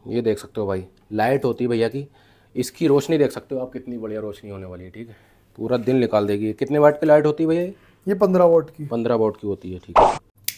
ये देख सकते हो भाई, लाइट होती है भैया की, इसकी रोशनी देख सकते हो आप, कितनी बढ़िया रोशनी होने वाली है। ठीक है, पूरा दिन निकाल देगी। कितने वाट की लाइट होती है भैया? ये 15 वाट की। 15 वाट की होती है। ठीक है,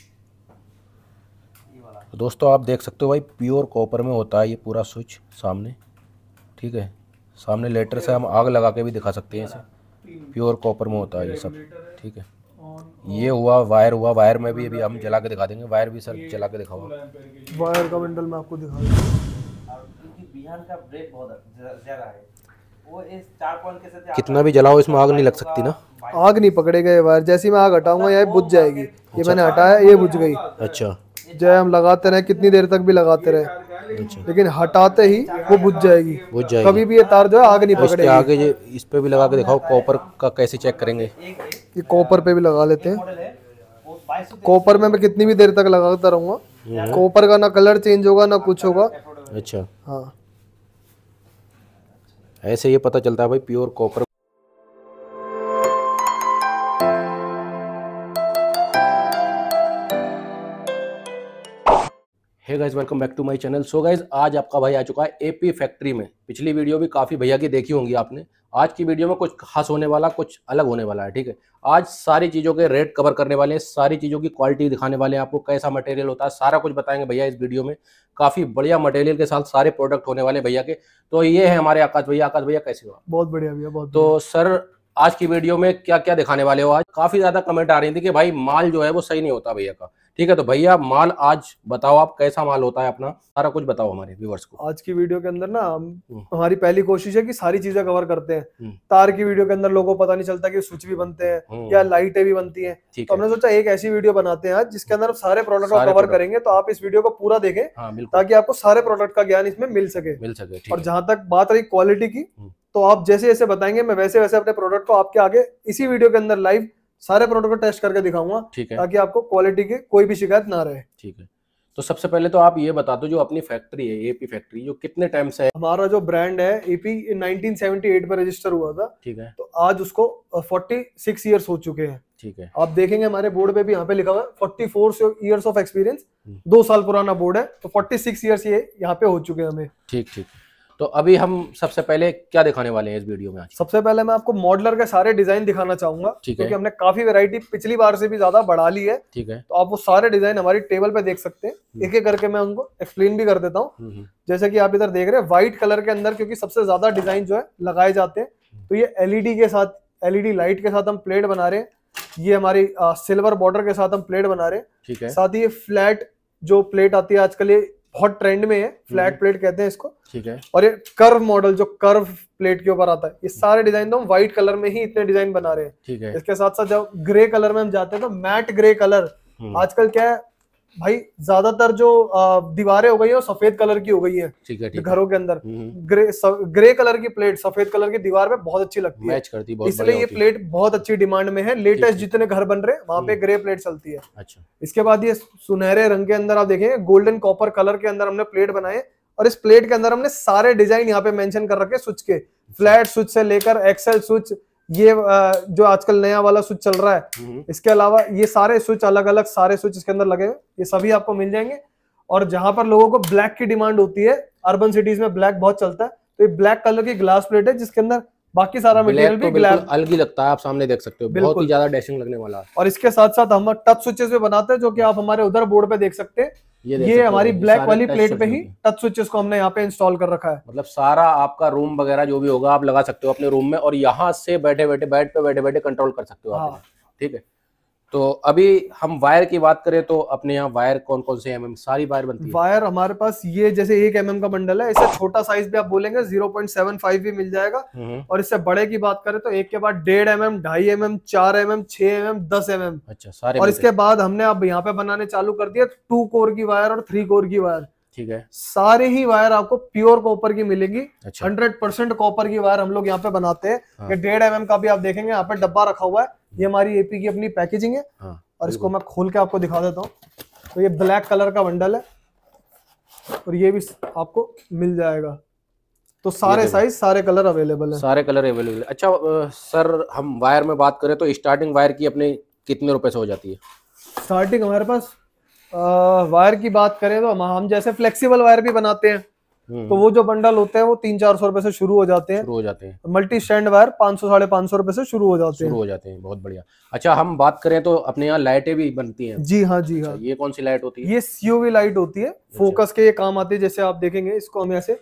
तो दोस्तों आप देख सकते हो भाई, प्योर कॉपर में होता है ये पूरा स्विच सामने। ठीक है, सामने लेटर से हम आग लगा के भी दिखा सकते हैं इसे। प्योर कॉपर में होता है ये सब। ठीक है, ये हुआ वायर, हुआ वायर में भी अभी हम जला के दिखा देंगे। वायर भी सर जला के दिखाओ। वायर का बंडल मैं आपको दिखा दूँ। क्योंकि बिहान का ब्रेक बहुत ज्यादा है, वो इस 4 पॉइंट के साथ कितना भी जलाओ इसमें आग नहीं लग सकती ना? आग नहीं पकड़ेगा ये वायर, जैसे ही मैं आग हटाऊंगा ये बुझ जाएगी। ये मैंने हटाया, ये बुझ गई। अच्छा, चाहे हम लगाते रहे कितनी देर तक भी लगाते रहे, लेकिन हटाते ही वो बुझ जाएगी। बुझ जाएगी। कभी भी ये तार जो है आग नहीं इसके पकड़ेगी। आगे ये इस पे भी लगा के दिखाओ, कॉपर का कैसे चेक करेंगे? ये कॉपर पे भी लगा लेते हैं। कॉपर में मैं कितनी भी देर तक लगाता रहूंगा, कॉपर का ना कलर चेंज होगा ना कुछ होगा। अच्छा, हाँ, ऐसे ये पता चलता है भाई pure copper. Hey guys, welcome back to my channel. So guys, आज आपका भाई आ चुका है एपी फैक्ट्री में। पिछली वीडियो भी काफ़ी भैया की देखी होंगी आपने। आज की वीडियो में कुछ खास होने वाला, कुछ अलग होने वाला है। ठीक है, आज सारी चीज़ों के रेट कवर करने वाले हैं, सारी चीज़ों की क्वालिटी दिखाने वाले हैं आपको, कैसा मटेरियल होता है सारा कुछ बताएंगे भैया इस वीडियो में। काफ़ी बढ़िया मटेरियल के साथ सारे प्रोडक्ट होने वाले भैया के। तो ये है हमारे आकाश भैया। आकाश भैया कैसे हो? बहुत बढ़िया भैया, बहुत तो सर, आज की वीडियो में क्या क्या दिखाने वाले हो? आज काफी ज्यादा कमेंट आ रही थी कि भाई माल जो है वो सही नहीं होता भैया का। ठीक है, तो भैया माल आज बताओ, आप कैसा माल होता है अपना, सारा कुछ बताओ हमारे व्यूअर्स को। आज की वीडियो के अंदर ना हमारी पहली कोशिश है कि सारी चीजें कवर करते हैं। हम्म। तार की वीडियो के अंदर लोगों को पता नहीं चलता कि स्विच भी बनते हैं या लाइटें भी बनती हैं। ठीक तो है, हमने सोचा एक ऐसी वीडियो बनाते हैं आज जिसके अंदर हम सारे प्रोडक्ट को सारे कवर product। करेंगे। तो आप इस वीडियो को पूरा देखें हाँ बिल्कुल, ताकि आपको सारे प्रोडक्ट का ज्ञान इसमें मिल सके। ठीक और है। जहां तक बात रही क्वालिटी की, तो आप जैसे जैसे बताएंगे मैं वैसे वैसे अपने प्रोडक्ट को आपके आगे इसी वीडियो के अंदर लाइव सारे प्रोडक्ट को टेस्ट करके दिखाऊंगा। ठीक है, ताकि आपको क्वालिटी की कोई भी शिकायत ना रहे। ठीक है। तो सबसे पहले तो आप ये बता दो, जो अपनी फैक्ट्री है एपी फैक्ट्री, जो कितने टाइम से है? हमारा जो ब्रांड है एपी 1978 में रजिस्टर हुआ था। ठीक है, तो आज उसको 46 ईयर्स हो चुके हैं। ठीक है। आप देखेंगे हमारे बोर्ड पे भी यहाँ पे लिखा हुआ है 44 ईयर्स ऑफ एक्सपीरियंस। 2 साल पुराना बोर्ड है, तो 46 ईयर्स ये यहाँ पे हो चुके हैं हमें। ठीक ठीक। तो अभी हम सबसे पहले क्या दिखाने वाले हैं इस वीडियो में आज? सबसे पहले मैं आपको मॉडलर के सारे डिजाइन दिखाना चाहूंगा, ठीक है। क्योंकि हमने काफी वैरायटी पिछली बार से भी ज्यादा बढ़ा ली है। ठीक है। तो आप वो सारे डिजाइन हमारी टेबल पे देख सकते हैं। एक एक करके मैं उनको एक्सप्लेन भी कर देता हूँ। जैसे कि आप इधर देख रहे हैं व्हाइट कलर के अंदर, क्योंकि सबसे ज्यादा डिजाइन जो है लगाए जाते हैं। तो ये एलईडी के साथ, एलईडी लाइट के साथ हम प्लेट बना रहे हैं। ये हमारी सिल्वर बॉर्डर के साथ हम प्लेट बना रहे हैं। ठीक है। साथ ही ये फ्लैट जो प्लेट आती है आजकल, ये बहुत ट्रेंड में है, फ्लैट प्लेट कहते हैं इसको। ठीक है। और ये कर्व मॉडल जो कर्व प्लेट के ऊपर आता है, ये सारे डिजाइन तो हम व्हाइट कलर में ही इतने डिजाइन बना रहे हैं। ठीक है। इसके साथ साथ जब ग्रे कलर में हम जाते हैं तो मैट ग्रे कलर, आजकल क्या है भाई, ज्यादातर जो दीवारें हो गई है वो सफेद कलर की हो गई है। ठीक है, ठीक है। घरों के अंदर ग्रे कलर की प्लेट सफेद कलर की दीवार पे बहुत अच्छी लगती है, मैच करती है, बहुत इसलिए बढ़िया ये होती है। प्लेट बहुत अच्छी डिमांड में है। लेटेस्ट जितने घर बन रहे हैं वहां पे ग्रे प्लेट चलती है। अच्छा, इसके बाद ये सुनहरे रंग के अंदर आप देखेंगे गोल्डन कॉपर कलर के अंदर हमने प्लेट बनाए। और इस प्लेट के अंदर हमने सारे डिजाइन यहाँ पे मेंशन कर रखे स्विच के, फ्लैट स्विच से लेकर एक्सेल स्विच, ये जो आजकल नया वाला स्विच चल रहा है, इसके अलावा ये सारे स्विच अलग अलग सारे स्विच इसके अंदर लगे हुए, ये सभी आपको मिल जाएंगे। और जहां पर लोगों को ब्लैक की डिमांड होती है, अर्बन सिटीज में ब्लैक बहुत चलता है, तो ये ब्लैक कलर की ग्लास प्लेट है जिसके अंदर बाकी सारा मटेरियल भी बिल्कुल अलग ही लगता है। आप सामने देख सकते हो, बहुत ही ज्यादा डैशिंग लगने वाला है। और इसके साथ साथ हम टच स्विचेस भी बनाते हैं, जो कि आप हमारे उधर बोर्ड पे देख सकते हैं। ये हमारी ब्लैक वाली प्लेट पे ही टच स्विचेस को हमने यहाँ पे इंस्टॉल कर रखा है। मतलब सारा आपका रूम वगैरह जो भी होगा आप लगा सकते हो अपने रूम में, और यहाँ से बैठे बैठे बेड पे बैठे बैठे कंट्रोल कर सकते हो आप। ठीक है, तो अभी हम वायर की बात करें तो अपने यहाँ वायर कौन कौन से एमएम सारी वायर बनती है? वायर हमारे पास ये जैसे 1 mm का बंडल है, इससे छोटा साइज भी आप बोलेंगे 0.75 भी मिल जाएगा। और इससे बड़े की बात करें तो एक के बाद 1.5 mm, 2.5 mm, 4 mm, 6 mm, 10 mm। अच्छा, सारे। और इसके बाद हमने अब यहाँ पे बनाने चालू कर दिया 2 कोर की वायर और 3 कोर की वायर। ठीक है, सारे ही वायर आपको प्योर कॉपर की मिलेगी। अच्छा। 100% कॉपर की वायर हम लोग यहाँ पे बनाते हैं। ये 1.5 mm का भी आप देखेंगे यहाँ पे डब्बा रखा हुआ है, ये हमारी एपी की अपनी पैकेजिंग है। और इसको मैं खोल के आपको दिखा देता हूँ। तो ये ब्लैक कलर का बंडल है और ये भी आपको मिल जाएगा। तो सारे साइज सारे कलर अवेलेबल है, सारे कलर अवेलेबल है। अच्छा सर, हम वायर में बात करें तो स्टार्टिंग वायर की अपने कितने रुपए से हो जाती है? स्टार्टिंग हमारे पास वायर की बात करें तो हम जैसे फ्लेक्सिबल वायर भी बनाते हैं। तो वो जो बंडल होते हैं वो 300-400 रुपए से शुरू हो जाते हैं। मल्टी स्टैंड वायर 500-550 रुपए से शुरू हो जाते हैं। बहुत बढ़िया। अच्छा, हम बात करें तो अपने यहाँ लाइटें भी बनती हैं? जी हाँ, जी हाँ। अच्छा, ये कौन सी लाइट होती है? ये COV लाइट होती है, फोकस के ये काम आती है। जैसे आप देखेंगे इसको हम ऐसे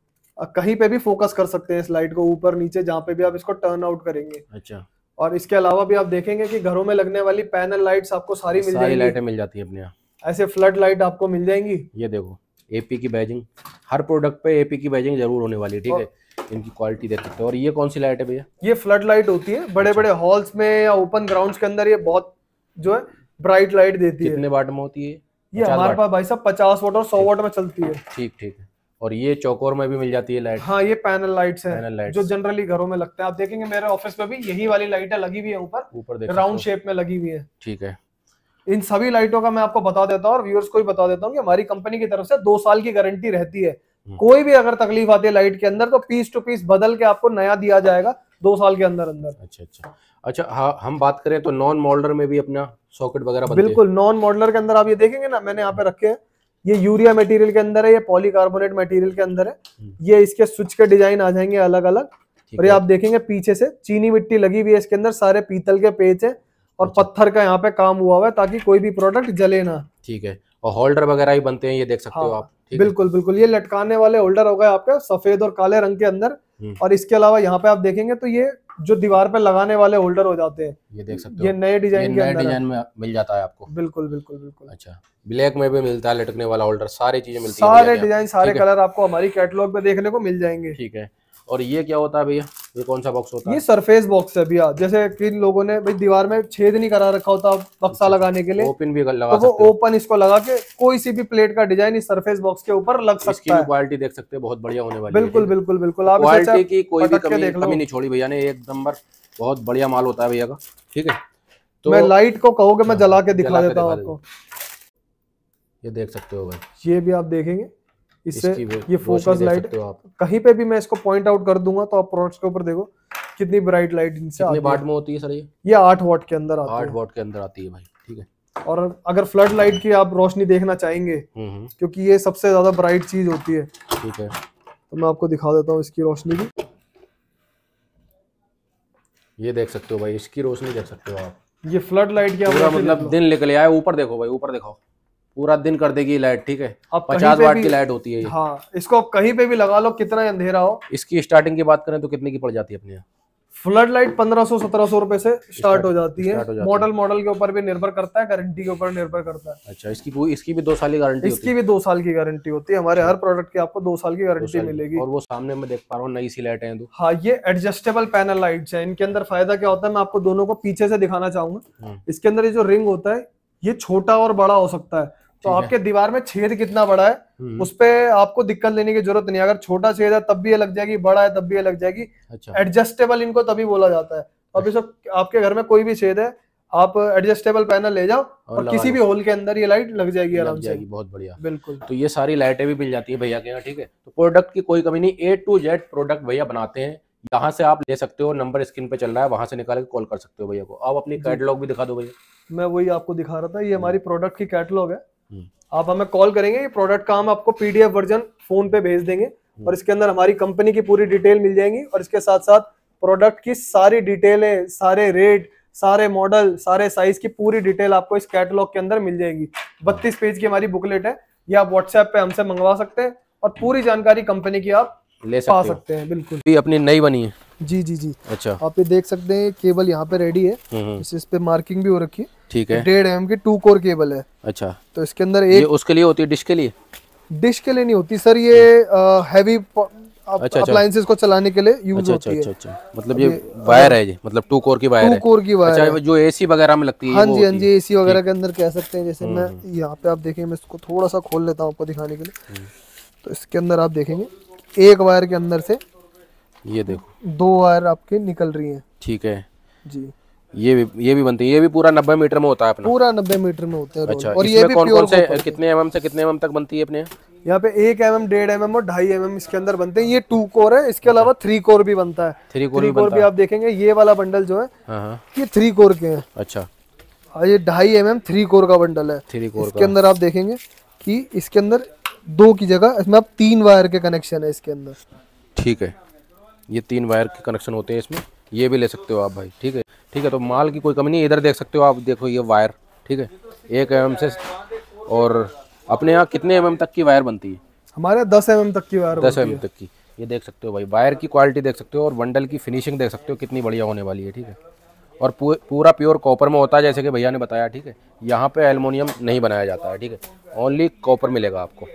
कहीं पे भी फोकस कर सकते हैं इस लाइट को, ऊपर नीचे जहाँ पे भी आप इसको टर्न आउट करेंगे। अच्छा। और इसके अलावा भी आप देखेंगे कि घरों में लगने वाली पैनल लाइट्स आपको सारी मिल जाएंगी। लाइटें मिल जाती है अपने यहाँ। ऐसे फ्लड लाइट आपको मिल जाएंगी। ये देखो AP की बैजिंग, हर प्रोडक्ट पे AP की बैजिंग जरूर होने वाली है, ठीक है। इनकी क्वालिटी देख सकते हो। और ये कौन सी लाइट है भैया? ये फ्लड लाइट होती है, बड़े बड़े हॉल्स में या ओपन ग्राउंड्स के अंदर ये बहुत जो है ब्राइट लाइट देती है। कितने वाट में होती है ये? हमारे पास भाई साहब 50 वाट और 100 वाट में चलती है। ठीक है। और ये चौकोर में भी मिल जाती है लाइट? हाँ, ये पैनल लाइट्स हैं जो जनरली घरों में लगते हैं। आप देखेंगे मेरे ऑफिस में भी यही वाली लाइटें लगी हुई है, ऊपर राउंड शेप में लगी हुई है। ठीक है। इन सभी लाइटों का मैं आपको बता देता हूँ और व्यूअर्स को भी बता देता हूँ कि हमारी कंपनी की तरफ से 2 साल की गारंटी रहती है। कोई भी अगर तकलीफ आती है लाइट के अंदर तो पीस टू पीस बदल के आपको नया दिया जाएगा 2 साल के अंदर। अच्छा, हाँ, हम बात करें तो नॉन मॉडलर में भी अपना सॉकेट वगैरह बनते हैं? बिल्कुल, नॉन मॉडलर के अंदर आप ये देखेंगे ना, मैंने यहाँ पे रखे हैं। ये यूरिया मटेरियल के अंदर है, ये पॉलीकार्बोनेट मटेरियल के अंदर है। ये इसके स्विच के डिजाइन आ जाएंगे अलग अलग। और ये आप देखेंगे पीछे से चीनी मिट्टी लगी हुई है इसके अंदर, सारे पीतल के पेच है और पत्थर का यहाँ पे काम हुआ हुआ है ताकि कोई भी प्रोडक्ट जले ना। ठीक है। और होल्डर वगैरह भी बनते हैं, ये देख सकते हो आप। बिल्कुल बिल्कुल, ये लटकाने वाले होल्डर हो गए आपके सफेद और काले रंग के अंदर। और इसके अलावा यहाँ पे आप देखेंगे तो ये जो दीवार पे लगाने वाले होल्डर हो जाते हैं, ये देख सकते हो। ये नए डिजाइन के अंदर डिजाइन में मिल जाता है आपको? बिल्कुल बिल्कुल बिल्कुल। अच्छा, ब्लैक में भी मिलता है लटकने वाला होल्डर, सारी चीजें मिलती है, सारे डिजाइन सारे कलर आपको हमारी कैटलॉग में देखने को मिल जाएंगे। ठीक है। और ये क्या होता है भैया? ये कौन सा बॉक्स होता है? ये सरफेस बॉक्स है भैया। जैसे किन लोगों ने भाई दीवार में छेद नहीं करा रखा होता बक्सा लगाने के लिए, ओपन भी लगा तो वो ओपन इसको लगा के कोई सी भी प्लेट का डिजाइन इस सरफेस बॉक्स के ऊपर लग सकता है। इसकी भी क्वालिटी देख सकते हैं, बहुत बढ़िया होने वाली है। बिल्कुल बिल्कुल बिल्कुल, आप क्वालिटी की कोई भी कमी नहीं छोड़ी भैया ने, एक नंबर बहुत बढ़िया माल होता है भैया का। ठीक है। तो मैं लाइट को कहोगे मैं जला के दिखा देता हूँ आपको। ये देख सकते हो भाई, ये भी आप देखेंगे इससे ये फोकस लाइट कहीं पे भी मैं इसको पॉइंट आउट कर दूंगा तो आप प्रोडक्ट्स के ऊपर देखो कितनी ब्राइट लाइट इनसे कितने वाट में होती है सर? ये 8 वाट के अंदर आती है। 8 वाट के अंदर आती है भाई। ठीक है। और अगर फ्लड लाइट की आप रोशनी देखना चाहेंगे क्योंकि ये सबसे ज्यादा ब्राइट चीज होती है, ठीक है, तो मैं आपको दिखा देता हूँ इसकी रोशनी भी। ये देख सकते हो भाई, इसकी रोशनी देख सकते हो आप। ये फ्लड लाइट की मतलब दिन निकल आया। ऊपर देखो भाई, ऊपर देखो, पूरा दिन कर देगी लाइट। ठीक है। 50 वाट की लाइट होती है ये। हाँ, इसको आप कहीं पे भी लगा लो, कितना अंधेरा हो। इसकी स्टार्टिंग की बात करें तो कितने की पड़ जाती है अपने यहाँ? फ्लड लाइट 1500-1700 रुपए से स्टार्ट हो जाती है। मॉडल के ऊपर भी निर्भर करता है, गारंटी के ऊपर निर्भर करता है। अच्छा, इसकी भी 2 साल की गारंटी? इसकी भी 2 साल की गारंटी होती है। हमारे हर प्रोडक्ट की आपको 2 साल की गारंटी मिलेगी। और वो सामने मैं देख पा रहा हूँ नई सी लाइटें हैं। हाँ, ये एडजस्टेबल पैनल लाइट्स है। इनके अंदर फायदा क्या होता है मैं आपको दोनों को पीछे से दिखाना चाहूंगा। इसके अंदर ये जो रिंग होता है ये छोटा और बड़ा हो सकता है। तो आपके दीवार में छेद कितना बड़ा है उस पे आपको दिक्कत लेने की जरूरत नहीं है। अगर छोटा छेद है तब भी ये लग जाएगी, बड़ा है तब भी ये लग जाएगी। अच्छा। एडजस्टेबल इनको तभी बोला जाता है। अब इस आपके घर में कोई भी छेद है, आप एडजस्टेबल पैनल ले जाओ और किसी भी होल के अंदर ये लाइट लग जाएगी आराम से। बहुत बढ़िया। बिल्कुल। तो ये सारी लाइटें भी मिल जाती है भैया के यहाँ। ठीक है। तो प्रोडक्ट की कोई कमी नहीं, A to Z प्रोडक्ट भैया बनाते हैं। यहाँ से आप ले सकते हो, नंबर स्क्रीन पे चल रहा है, वहां से निकाल के कॉल कर सकते हो भैया को। आप अपनी कैटलॉग भी दिखा दो भैया। मैं वही आपको दिखा रहा था, ये हमारी प्रोडक्ट की कैटलॉग है। आप हमें कॉल करेंगे, ये प्रोडक्ट का हम आपको PDF वर्जन फोन पे भेज देंगे और इसके अंदर हमारी कंपनी की पूरी डिटेल मिल जाएंगी और इसके साथ साथ प्रोडक्ट की सारी डिटेलें, सारे रेट, सारे मॉडल, सारे साइज की पूरी डिटेल आपको इस कैटलॉग के अंदर मिल जाएगी। 32 पेज की हमारी बुकलेट है, ये आप व्हाट्सएप पे हमसे मंगवा सकते हैं और पूरी जानकारी कंपनी की आप ले सकते हैं। बिल्कुल, ये अपनी नई बनी है। जी जी जी। अच्छा, आप ये देख सकते हैं केबल यहाँ पे रेडी है, इस पे मार्किंग भी हो रखी है। ठीक है। 1.5 mm की 2 कोर केबल है। अच्छा, तो इसके अंदर एक उसके लिए होती है, डिश के लिए? डिश के लिए नहीं होती सर, ये हैवी अप्लायंसेस को चलाने के लिए यूज होती है। अच्छा, मतलब ये वायर है, मतलब 2 कोर की वायर है। 2 कोर की वायर। अच्छा, जो AC वगैरह में लगती है? हाँ जी, हाँ जी, AC वगैरह के अंदर कह सकते हैं। जैसे मैं यहाँ पे आप देखेंगे, मैं इसको थोड़ा सा खोल लेता हूँ आपको दिखाने के लिए। तो इसके अंदर आप देखेंगे एक वायर के अंदर से ये देखो 2 वायर आपके निकल रही हैं। ठीक है जी। ये भी बनती है, ये भी पूरा 90 मीटर में होता है अपना? पूरा 90 मीटर में होता है। अच्छा, और ये भी कौन से कितने mm से कितने mm तक बनती है अपने यहाँ पे? 1 mm, 1.5 mm और 2.5 mm इसके अंदर बनते हैं। ये 2 कोर है, इसके अलावा 3 कोर भी बनता है। 3 कोर भी आप देखेंगे, ये वाला बंडल जो है ये 3 कोर के हैं। अच्छा, ये 2.5 mm 3 कोर का बंडल है। 3 कोर इसके अंदर आप देखेंगे कि इसके अंदर 2 की जगह इसमें अब 3 वायर के कनेक्शन है इसके अंदर। ठीक है, ये 3 वायर के कनेक्शन होते हैं इसमें, ये भी ले सकते हो आप भाई। ठीक है, ठीक है, तो माल की कोई कमी नहीं। इधर देख सकते हो आप, देखो ये वायर, ठीक है, 1 mm से। और अपने यहाँ कितने mm तक की वायर बनती है? हमारे 10 mm तक की वायर 10 mm तक की। ये देख सकते हो भाई, वायर की क्वालिटी देख सकते हो और बंडल की फिनिशिंग देख सकते हो कितनी बढ़िया होने वाली है। ठीक है, और पूरा प्योर कॉपर में होता है, जैसे कि भैया ने बताया। ठीक है, यहाँ पे एल्युमिनियम नहीं बनाया जाता है। ठीक है, ओनली कॉपर मिलेगा आपको।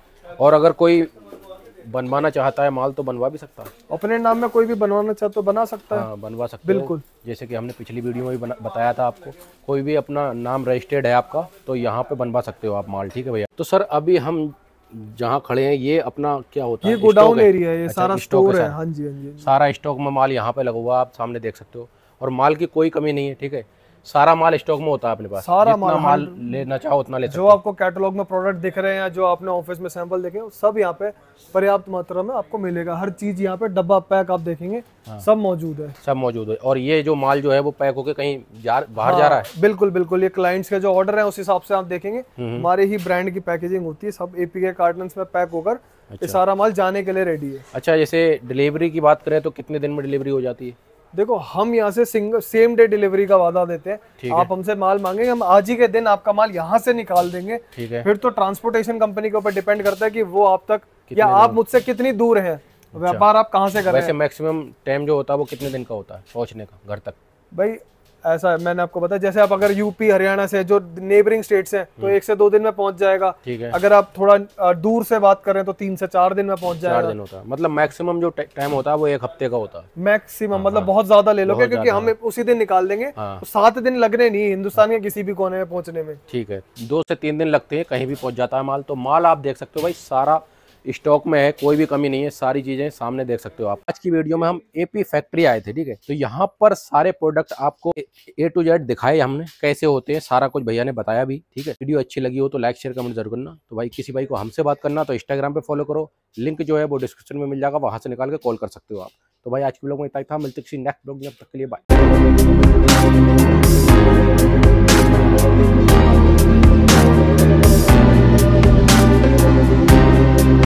और अगर कोई बनवाना चाहता है माल तो बनवा भी सकता है, अपने नाम में कोई भी बनवाना चाहे तो बना सकता है। हाँ, बनवा सकते हो। बिल्कुल, जैसे कि हमने पिछली वीडियो में भी बताया था आपको, कोई भी अपना नाम रजिस्टर्ड है आपका तो यहाँ पे बनवा सकते हो आप माल। ठीक है भैया, तो सर अभी हम जहाँ खड़े हैं ये अपना क्या होता है? ये गोडाउन एरिया है, ये अच्छा, सारा स्टोर है। हाँ जी, हाँ जी, सारा स्टॉक में माल यहाँ पे लगा हुआ, आप सामने देख सकते हो। और माल की कोई कमी नहीं है। ठीक है, सारा माल स्टॉक में होता है अपने पास, सारा जितना माल लेना चाहो उतना ले सकते जो हो। आपको कैटलॉग में प्रोडक्ट दिख रहे हैं या जो आपने ऑफिस में सैंपल देखे हैं, सब यहाँ पे पर्याप्त मात्रा में आपको मिलेगा। हर चीज यहाँ पे डब्बा पैक आप देखेंगे, सब मौजूद है। सब मौजूद है। और ये जो माल जो है वो पैक होके कहीं बाहर जा रहा है? बिल्कुल बिल्कुल, ये क्लाइंट्स के जो ऑर्डर है उस हिसाब से आप देखेंगे हमारे ही ब्रांड की पैकेजिंग होती है, सब एपी के कार्टन्स में पैक होकर ये सारा माल जाने के लिए रेडी है। अच्छा, जैसे डिलीवरी की बात करें तो कितने दिन में डिलीवरी हो जाती है? देखो, हम यहाँ से सेम डे डिलीवरी का वादा देते हैं। आप हमसे माल मांगेंगे, हम आज ही के दिन आपका माल यहाँ से निकाल देंगे। ठीक है, फिर तो ट्रांसपोर्टेशन कंपनी के ऊपर डिपेंड करता है कि वो आप तक या आप मुझसे कितनी दूर हैं, व्यापार आप कहाँ से कर रहे हैं। वैसे मैक्सिमम टाइम जो होता है वो कितने दिन का होता है पहुँचने का घर तक? भाई ऐसा है, मैंने आपको बताया, जैसे आप अगर यूपी हरियाणा से जो नेबरिंग स्टेट्स हैं तो 1 से 2 दिन में पहुंच जाएगा। ठीक है, अगर आप थोड़ा दूर से बात करें तो 3 से 4 दिन में पहुंच 4 जाएगा। दिन होता है, मतलब मैक्सिमम जो टाइम होता है वो 1 हफ्ते का होता है मैक्सिमम, मतलब बहुत ज्यादा ले लोगे क्योंकि हम उसी दिन निकाल देंगे तो 7 दिन लगने नहीं हिंदुस्तान के किसी भी कोने में पहुंचने में। ठीक है, 2 से 3 दिन लगते हैं, कहीं भी पहुंच जाता है माल। तो माल आप देख सकते हो भाई, सारा स्टॉक में है, कोई भी कमी नहीं है, सारी चीजें सामने देख सकते हो आप। आज की वीडियो में हम एपी फैक्ट्री आए थे। ठीक है, तो यहाँ पर सारे प्रोडक्ट आपको A to Z दिखाए हमने, कैसे होते हैं सारा कुछ भैया ने बताया भी। ठीक है, वीडियो अच्छी लगी हो तो लाइक शेयर कमेंट जरूर करना। तो भाई किसी भाई को हमसे बात करना तो इंस्टाग्राम पे फॉलो करो, लिंक जो है वो डिस्क्रिप्शन में मिल जाएगा, वहां से निकाल के कॉल कर सकते हो आप। तो भाई आज की वीडियो में इतना ही था, मिलते किसी नेक्स्ट ब्लॉग में, तब तक के लिए बाय।